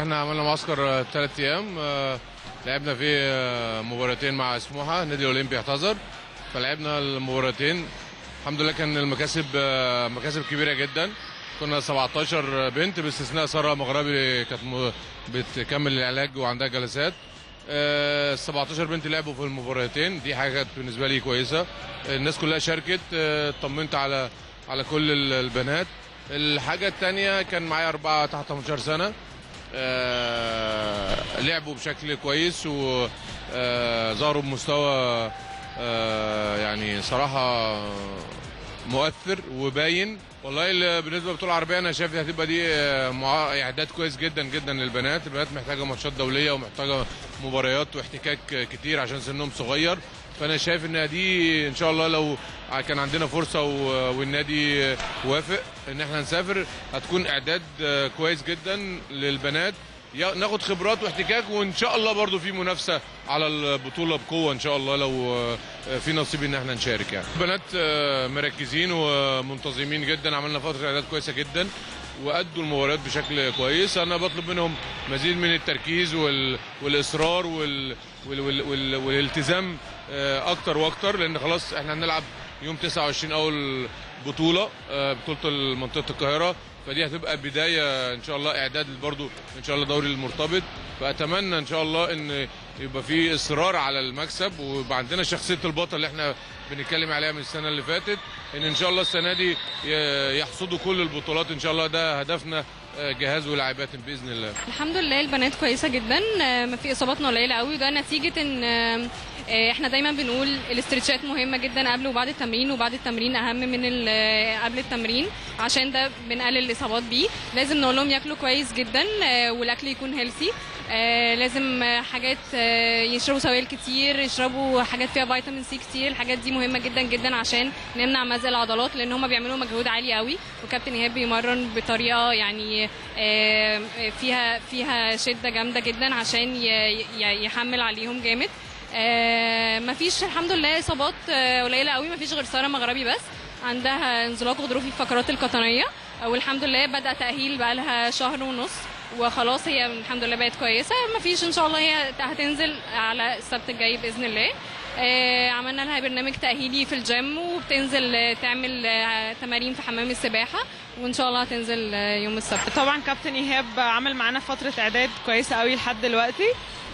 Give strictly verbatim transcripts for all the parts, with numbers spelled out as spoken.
احنا عملنا معسكر ثلاث ايام، لعبنا فيه مباراتين مع سموحه، النادي الاولمبي اعتذر فلعبنا المباراتين. الحمد لله كان المكاسب مكاسب كبيره جدا. كنا سبعتاشر بنت باستثناء ساره مغربي كانت بتكمل العلاج وعندها جلسات. ال سبعتاشر بنت لعبوا في المباراتين، دي حاجه كانت بالنسبه لي كويسه. الناس كلها شاركت، اطمنت على على كل البنات. الحاجه الثانيه كان معايا اربعه تحت تمنتاشر سنه، آه لعبوا بشكل كويس وظهروا بمستوى آه يعني صراحه مؤثر وباين. والله بالنسبه للبطوله العربيه انا شايف هتبقى دي اعداد كويس جدا جدا للبنات. البنات محتاجه ماتشات دوليه ومحتاجه مباريات واحتكاك كتير عشان سنهم صغير، فانا شايف ان دي ان شاء الله لو كان عندنا فرصه والنادي وافق ان احنا نسافر هتكون اعداد كويس جدا للبنات، ناخد خبرات واحتكاك، وان شاء الله برضو في منافسه على البطوله بقوه ان شاء الله لو في نصيب ان احنا نشارك. يعني البنات مركزين ومنتظمين جدا، عملنا فتره اعداد كويسه جدا وادوا المباريات بشكل كويس. انا بطلب منهم مزيد من التركيز والاصرار وال... وال... وال... والالتزام اكتر واكتر، لان خلاص احنا هنلعب يوم تسعة وعشرين اول بطوله بطوله منطقه القاهره، فدي هتبقى بدايه ان شاء الله اعداد برضو ان شاء الله دوري المرتبط. فاتمنى ان شاء الله ان يبقى في اصرار على المكسب ويبقى عندنا شخصيه البطل اللي احنا بنتكلم عليها من السنه اللي فاتت، ان ان شاء الله السنه دي يحصدوا كل البطولات ان شاء الله. ده هدفنا جهاز ولاعبات باذن الله. الحمد لله البنات كويسه جدا، ما في اصاباتنا قليله قوي، وده نتيجه ان احنا دايما بنقول الاسترتشات مهمه جدا قبل وبعد التمرين، وبعد التمرين اهم من قبل التمرين عشان ده بنقلل الاصابات بيه. لازم نقول لهم ياكلوا كويس جدا والاكل يكون هيلثي، لازم حاجات يشربوا سوائل كتير، يشربوا حاجات فيها فيتامين سي كتير. الحاجات دي مهمه جدا جدا عشان نمنع مزق العضلات، لان هم بيعملوا مجهود عالي قوي، وكابتن ايهاب بيمرن بطريقه يعني فيها فيها شده جامده جدا عشان يحمل عليهم جامد. مفيش الحمد لله اصابات قليله قوي، مفيش غير ساره مغربي بس عندها انزلاق غضروفي في الفقرات القطنيه، والحمد لله بدا تاهيل بقى لها شهر ونص وخلاص هي الحمد لله بقت كويسه. مفيش ان شاء الله هي هتنزل على السبت الجاي باذن الله. آه عملنا لها برنامج تاهيلي في الجيم، وبتنزل تعمل آه تمارين في حمام السباحه، وان شاء الله هتنزل آه يوم السبت. طبعا كابتن ايهاب عمل معانا فتره اعداد كويسه قوي لحد دلوقتي،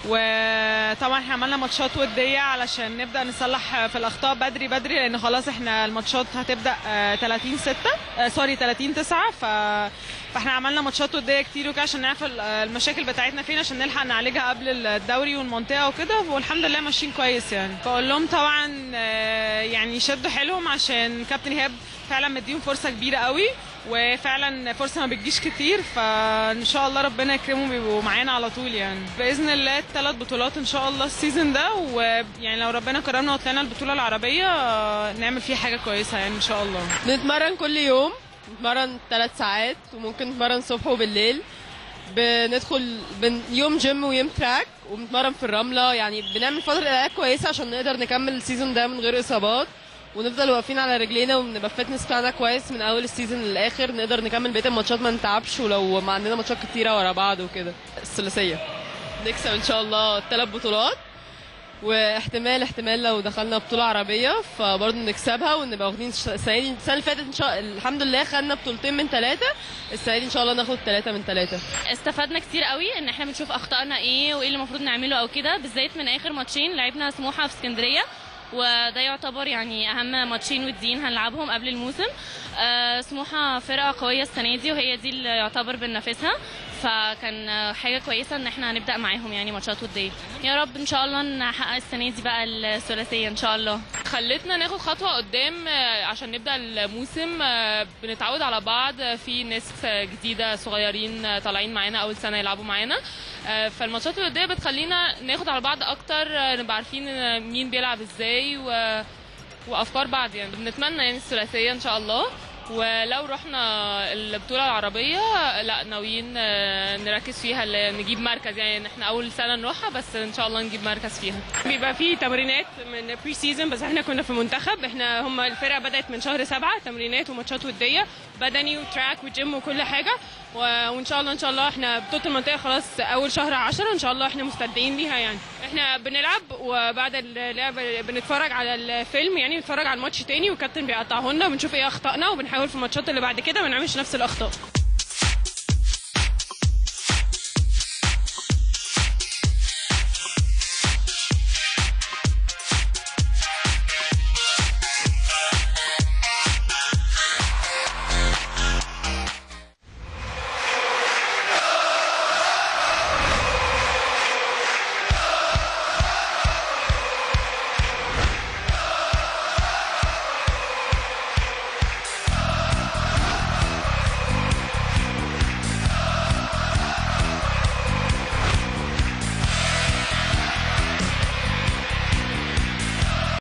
وطبعا احنا عملنا ماتشات وديه علشان نبدا نصلح في الاخطاء بدري بدري، لان خلاص احنا الماتشات هتبدا ثلاثين ستة سوري ثلاثين تسعة، ف فاحنا عملنا ماتشات وديه كتير وكده عشان نعرف المشاكل بتاعتنا فين عشان نلحق نعالجها قبل الدوري والمنطقه وكده، والحمد لله ماشيين كويس. يعني بقول لهم طبعا يعني يشدوا حيلهم عشان كابتن ايهاب فعلا مديهم فرصه كبيره قوي، وفعلا فرصه ما بتجيش كتير، فان شاء الله ربنا يكرمهم ويبقوا معانا على طول. يعني باذن الله الثلاث بطولات ان شاء الله السيزون ده، ويعني لو ربنا كرمنا وطلعنا البطوله العربيه نعمل فيها حاجه كويسه يعني ان شاء الله. بنتمرن كل يوم، بنتمرن ثلاث ساعات وممكن نتمرن الصبح وبالليل. بندخل بن يوم جيم ويوم تراك، وبنتمرن في الرمله. يعني بنعمل فتره علاج كويسه عشان نقدر نكمل السيزون ده من غير اصابات، ونفضل واقفين على رجلينا ونبقى الفتنس بتاعنا كويس من اول السيزون للاخر، نقدر نكمل بقيه الماتشات ما نتعبش، ولو ما عندنا ماتشات كتيره ورا بعض وكده. الثلاثيه نكسب ان شاء الله الثلاث بطولات، واحتمال احتمال لو دخلنا بطوله عربيه فبرضه نكسبها ونبقى واخدين السنه دي. السنه اللي فاتت ان شاء الله الحمد لله خدنا بطولتين من ثلاثه، السنه دي ان شاء الله ناخد ثلاثه من ثلاثه. استفدنا كتير قوي ان احنا بنشوف اخطائنا ايه وايه اللي المفروض نعمله او كده، بالذات من اخر ماتشين لعبنا سموحه في اسكندريه، وده يعتبر يعني اهم ماتشين وديين هنلعبهم قبل الموسم. أه سموحه فرقه قويه السنه دي، وهي دي اللي يعتبر بننافسها، فكان حاجه كويسه ان احنا هنبدا معاهم يعني ماتشات وديه. يا رب ان شاء الله نحقق السنه دي بقى الثلاثيه ان شاء الله. خلتنا ناخد خطوه قدام عشان نبدا الموسم، بنتعود على بعض، في ناس جديده صغيرين طالعين معانا اول سنه يلعبوا معانا، فالماتشات الوديه بتخلينا ناخد على بعض اكتر، نبقى عارفين مين بيلعب ازاي و... وافكار بعض. يعني بنتمنى يعني الثلاثيه ان شاء الله، ولو رحنا البطوله العربيه لا ناويين نركز فيها نجيب مركز، يعني احنا اول سنه نروحها بس ان شاء الله نجيب مركز فيها. بيبقى في تمرينات من بري سيزون، بس احنا كنا في منتخب، احنا هم الفرقه بدات من شهر سبعة، تمرينات وماتشات وديه بدني وتراك وجيم وكل حاجه، وان شاء الله ان شاء الله احنا بطوله المنطقه خلاص اول شهر عشرة ان شاء الله احنا مستعدين ليها. يعني احنا بنلعب وبعد اللعب بنتفرج على الفيلم، يعني بنتفرج على الماتش تاني والكابتن بيقطعه لنا وبنشوف ايه اخطائنا وبنحاول في الماتشات اللي بعد كده ما نعملش نفس الاخطاء.